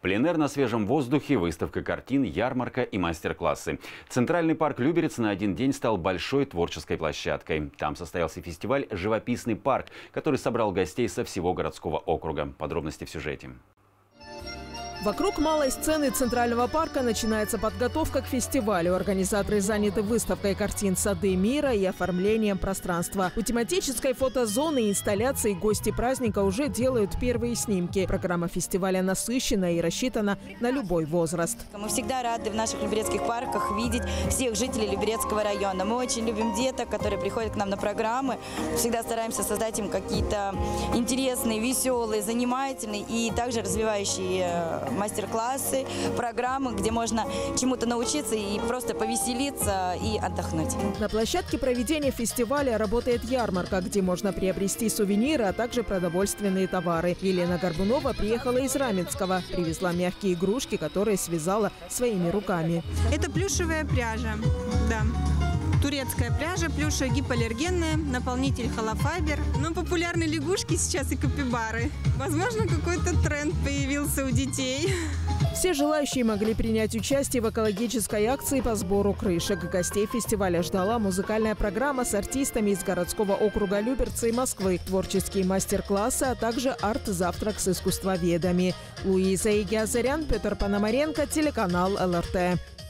Пленэр на свежем воздухе, выставка картин, ярмарка и мастер-классы. Центральный парк Люберец на один день стал большой творческой площадкой. Там состоялся фестиваль «Живописный парк», который собрал гостей со всего городского округа. Подробности в сюжете. Вокруг малой сцены Центрального парка начинается подготовка к фестивалю. Организаторы заняты выставкой картин «Сады мира» и оформлением пространства. У тематической фотозоны и инсталляции гости праздника уже делают первые снимки. Программа фестиваля насыщена и рассчитана на любой возраст. Мы всегда рады в наших люберецких парках видеть всех жителей Люберецкого района. Мы очень любим деток, которые приходят к нам на программы. Всегда стараемся создать им какие-то интересные, веселые, занимательные и также развивающие мастер-классы, программы, где можно чему-то научиться и просто повеселиться и отдохнуть. На площадке проведения фестиваля работает ярмарка, где можно приобрести сувениры, а также продовольственные товары. Елена Горбунова приехала из Раменского. Привезла мягкие игрушки, которые связала своими руками. Это плюшевая пряжа, да. Турецкая пряжа, плюшевая, гипоаллергенная, наполнитель холофайбер. Но популярны лягушки сейчас и капибары. Возможно, какой-то тренд появился у детей. Все желающие могли принять участие в экологической акции по сбору крышек. Гостей фестиваля ждала музыкальная программа с артистами из городского округа Люберцы и Москвы, творческие мастер-классы, а также арт-завтрак с искусствоведами. Луиза Игиазарян, Петр Пономаренко, телеканал ЛРТ.